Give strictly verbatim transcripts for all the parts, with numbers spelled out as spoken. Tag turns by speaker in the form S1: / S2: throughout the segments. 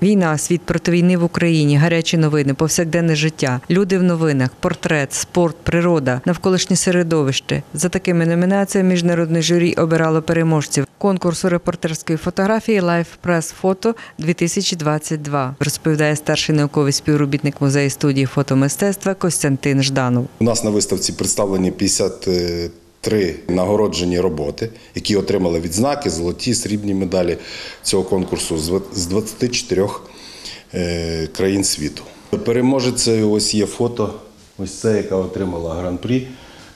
S1: Війна, світ проти війни в Україні, гарячі новини, повсякденне життя, люди в новинах, портрет, спорт, природа, навколишнє середовище. За такими номінаціями міжнародне журі обирало переможців конкурсу репортерської фотографії «Life Press Photo-дві тисячі двадцять два», розповідає старший науковий співробітник музею студії фотомистецтва Костянтин Жданов.
S2: У нас на виставці представлені п'ятдесят три нагороджені роботи, які отримали відзнаки, золоті, срібні медалі цього конкурсу з двадцяти чотирьох країн світу. Переможецею ось є фото, ось це, яка отримала гран-прі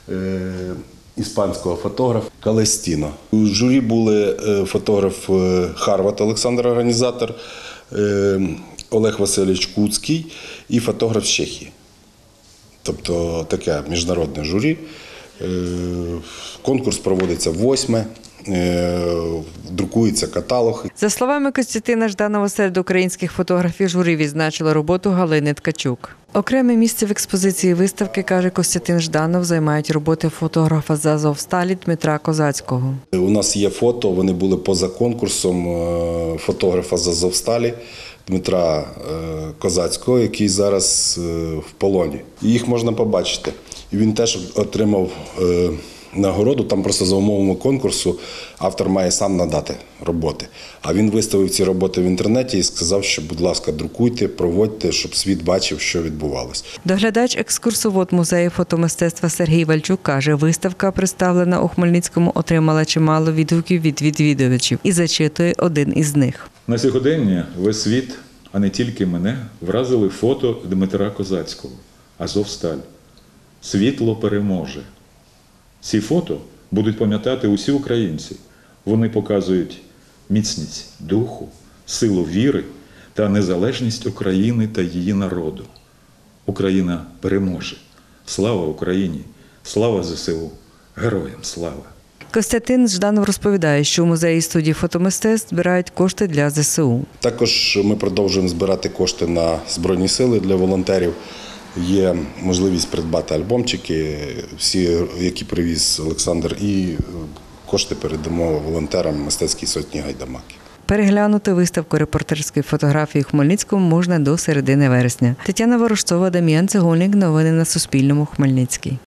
S2: іспанського фотографа Калестіно. У журі були фотограф Харват Олександр, організатор, Олег Васильович Куцький і фотограф з Чехії. Тобто таке міжнародне журі. Конкурс проводиться восьме, друкується каталог.
S1: За словами Костянтина Жданова, серед українських фотографів журі відзначило роботу Галини Ткачук. Окреме місце в експозиції виставки, каже Костянтин Жданов, займають роботи фотографа з Азовсталі Дмитра Козацького.
S2: У нас є фото, вони були поза конкурсом фотографа з Азовсталі Дмитра Козацького, який зараз в полоні. Їх можна побачити. І він теж отримав нагороду, там просто за умовами конкурсу автор має сам надати роботи. А він виставив ці роботи в інтернеті і сказав, що, будь ласка, друкуйте, проводьте, щоб світ бачив, що відбувалося.
S1: Доглядач екскурсовод музею фотомистецтва Сергій Вальчук каже, виставка, представлена у Хмельницькому, отримала чимало відгуків від відвідувачів і зачитує один із них.
S3: На сьогодення весь світ, а не тільки мене, вразили фото Дмитра Козацького «Азовсталь». Світло переможе. Ці фото будуть пам'ятати усі українці. Вони показують міцність духу, силу віри та незалежність України та її народу. Україна переможе. Слава Україні! Слава зе се у! Героям слава!
S1: Костянтин Жданов розповідає, що у музеї студії фотомистецтв збирають кошти для зе се у.
S2: Також ми продовжуємо збирати кошти на Збройні сили для волонтерів. Є можливість придбати альбомчики, всі, які привіз Олександр, і кошти передамо волонтерам мистецькій сотні «Гайдамаки».
S1: Переглянути виставку репортерської фотографії у Хмельницькому можна до середини вересня. Тетяна Ворожцова, Дам'ян Цегольник. Новини на Суспільному. Хмельницький.